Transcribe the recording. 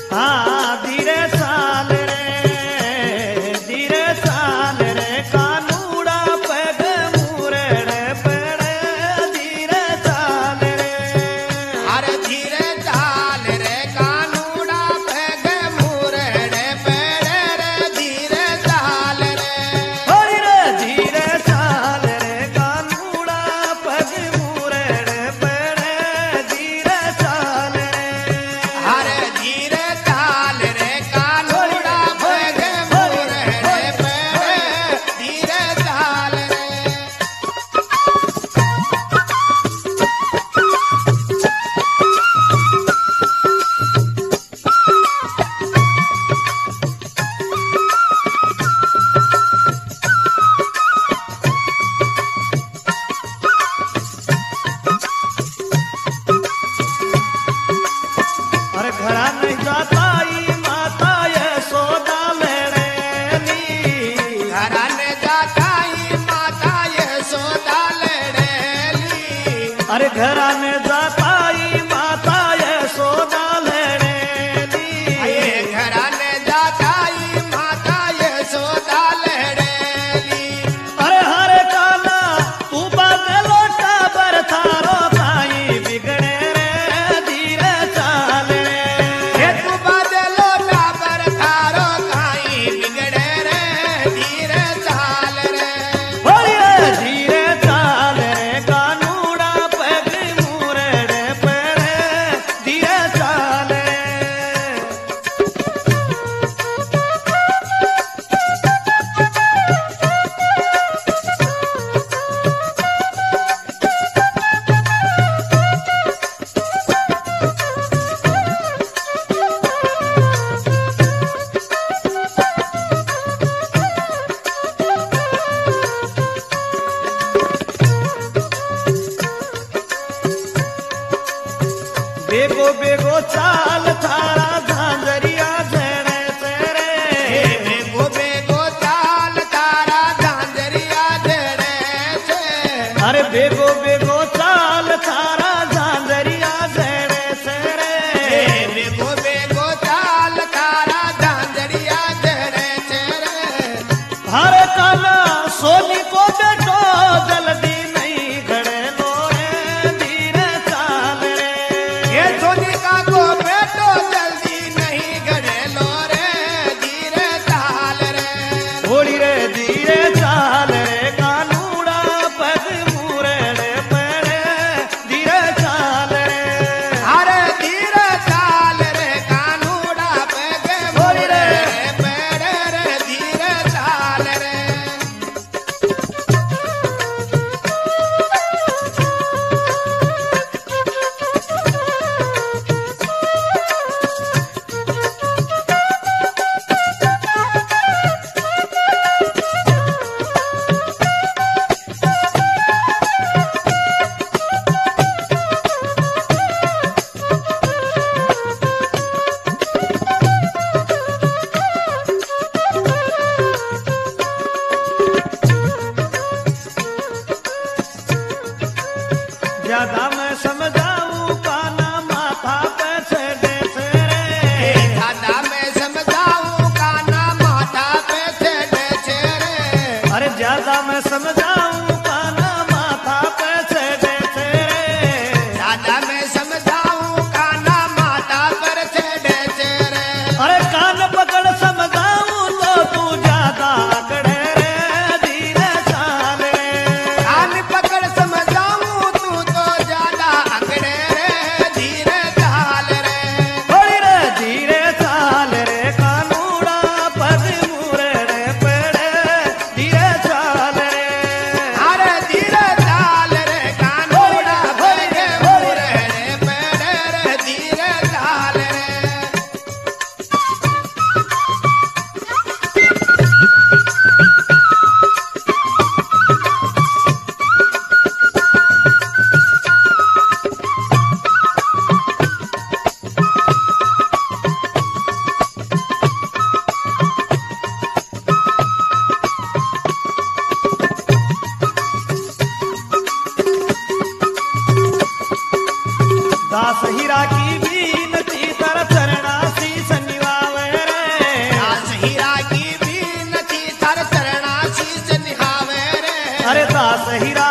हाँ धीरे चाल रे कानूड़ा पग मुरड़ पड़े धीरे चाल रे। अरे धीरे चाल रे कानूड़ा पग मुरड़ पड़े रे धीरे चाल रे। धीरे चाल रे कानूड़ा पग मुरड़ पड़े धीरे चाल रे। अरे धीरे चाल रे कानूड़ा पग मुरड़ पड़े धीरे चाल रे। अरे घरा नहीं जाता ई माता यशोदा लड़ेली। घराने जाताई माता यशोदा लड़ेली। अरे घरा में जाता ई माता यशोदा लड़ेली। ये घराने जाताई माता यशोदा लड़ेली। अरे हरे काना तू बदलो टाबर थारो काई बिगड़े रे धीरे चाल रे। ये तू बदलो टाबर थारो काई बिगड़े रे धीरे चाल रे। धीरे चाल रे कानूड़ा पग मुरड़ पड़े धीरे चाल रे। बेगो बेगो चाल थारा झांझरिया झड़े से रे। बेगो बेगो चाल तारा झांझरिया झड़े से। अरे बेगो बेगो चाल थारा झांझरिया झड़े से रे। बेगो बेगो चाल तारा झांझरिया झड़े से रे। हरे काना सोनी को बेटो जल्दी नहीं घड़े लो रे धीरे चाल रे। ये सोनिका को बेटो जल्दी नहीं गड़े लो रे धीरे चाल रे। थोड़ी रे धीरे चाल रे कानूड़ा पग मुरड़ पड़े धीरे चाल रे। अरे धीरे चाल रे कानूड़ा पग मुरड़ पड़े रे धीरे चाल रे। ज्यादा मैं समझाऊं काना माथा पे छेड़े से रे। दादा मैं समझाऊं काना माथा पे चढ़े छे रे। अरे ज्यादा मैं समझाऊं काना माथा पे छेड़े से रे। दादा मैं समझाऊं काना माता पर चढ़े छे रे। अरे कान पकड़ समझाऊं तो तू ज्यादा अकड़े रे धीरे चाल रे। कान पकड़ समझाऊं तू तो ज्यादा अकड़े रे धीरे चाल रे। हिरा